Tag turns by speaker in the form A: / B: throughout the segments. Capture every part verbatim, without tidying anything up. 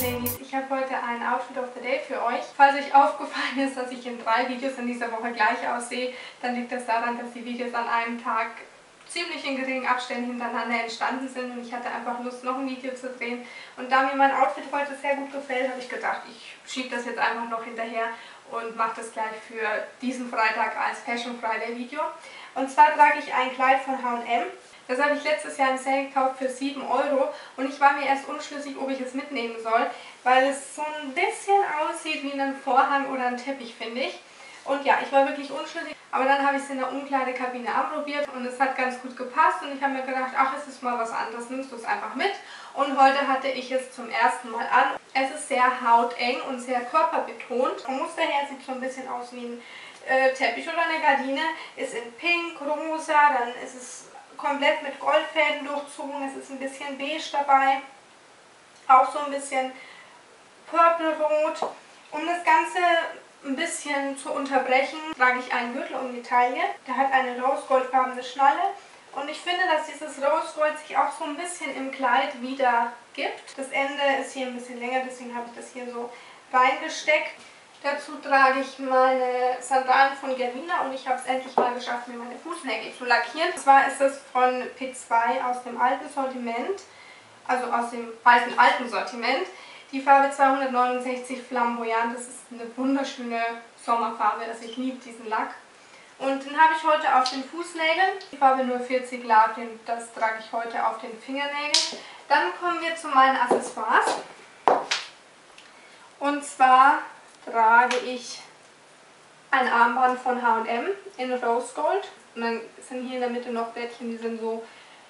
A: Ladies, ich habe heute ein Outfit of the Day für euch. Falls euch aufgefallen ist, dass ich in drei Videos in dieser Woche gleich aussehe, dann liegt das daran, dass die Videos an einem Tag ziemlich in geringen Abständen hintereinander entstanden sind und ich hatte einfach Lust, noch ein Video zu drehen. Und da mir mein Outfit heute sehr gut gefällt, habe ich gedacht, ich schiebe das jetzt einfach noch hinterher und mache das gleich für diesen Freitag als Fashion Friday Video. Und zwar trage ich ein Kleid von H und M. Das habe ich letztes Jahr im Sale gekauft für sieben Euro und ich war mir erst unschlüssig, ob ich es mitnehmen soll, weil es so ein bisschen aussieht wie ein Vorhang oder ein Teppich, finde ich. Und ja, ich war wirklich unschlüssig, aber dann habe ich es in der Umkleidekabine anprobiert und es hat ganz gut gepasst und ich habe mir gedacht, ach, es ist mal was anderes, nimmst du es einfach mit. Und heute hatte ich es zum ersten Mal an. Es ist sehr hauteng und sehr körperbetont. Vom Muster her sieht es so ein bisschen aus wie ein äh, Teppich oder eine Gardine. Ist in pink, rosa, dann ist es komplett mit Goldfäden durchzogen, es ist ein bisschen beige dabei, auch so ein bisschen purple-rot. Um das Ganze ein bisschen zu unterbrechen, trage ich einen Gürtel um die Taille. Der hat eine rose-goldfarbene Schnalle und ich finde, dass dieses Rose-Gold sich auch so ein bisschen im Kleid wieder gibt. Das Ende ist hier ein bisschen länger, deswegen habe ich das hier so reingesteckt. Dazu trage ich meine Sandalen von Germina und ich habe es endlich mal geschafft, mir meine Fußnägel zu lackieren. Und zwar ist es von P zwei aus dem alten Sortiment, also aus dem alten alten Sortiment. Die Farbe zweihundertneunundsechzig Flamboyant, das ist eine wunderschöne Sommerfarbe, also ich liebe diesen Lack. Und den habe ich heute auf den Fußnägeln, die Farbe null vierzig Lat, das trage ich heute auf den Fingernägeln. Dann kommen wir zu meinen Accessoires. Und zwar trage ich ein Armband von H und M in Rose Gold. Und dann sind hier in der Mitte noch Blättchen, die sind so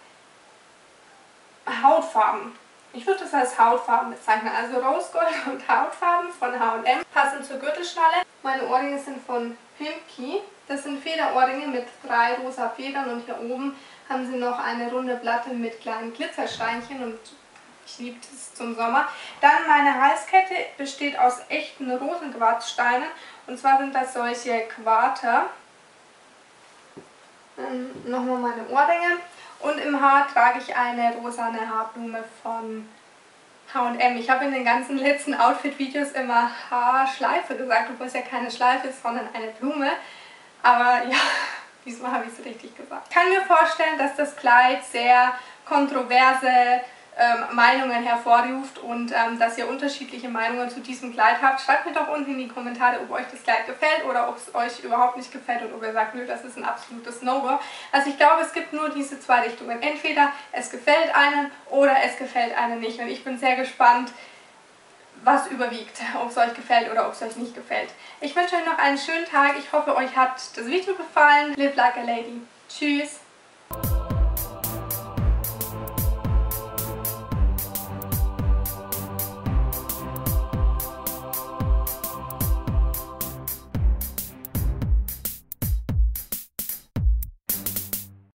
A: Hautfarben. Ich würde das als Hautfarben bezeichnen. Also Rose Gold und Hautfarben von H und M. Passend zur Gürtelschnalle. Meine Ohrringe sind von Pimki. Das sind Federohrringe mit drei rosa Federn und hier oben haben sie noch eine runde Platte mit kleinen Glitzersteinchen und ich liebe das zum Sommer. Dann meine Halskette besteht aus echten Rosenquarzsteinen. Und zwar sind das solche Quarter. Dann nochmal meine Ohrringe. Und im Haar trage ich eine rosane Haarblume von H und M. Ich habe in den ganzen letzten Outfit-Videos immer Haarschleife gesagt, obwohl es ja keine Schleife ist, sondern eine Blume. Aber ja, diesmal habe ich es richtig gesagt. Ich kann mir vorstellen, dass das Kleid sehr kontroverse Ähm, Meinungen hervorruft und ähm, dass ihr unterschiedliche Meinungen zu diesem Kleid habt. Schreibt mir doch unten in die Kommentare, ob euch das Kleid gefällt oder ob es euch überhaupt nicht gefällt und ob ihr sagt, nö, das ist ein absolutes No-Go. Also ich glaube, es gibt nur diese zwei Richtungen. Entweder es gefällt einem oder es gefällt einem nicht. Und ich bin sehr gespannt, was überwiegt, ob es euch gefällt oder ob es euch nicht gefällt. Ich wünsche euch noch einen schönen Tag. Ich hoffe, euch hat das Video gefallen. Live like a lady. Tschüss.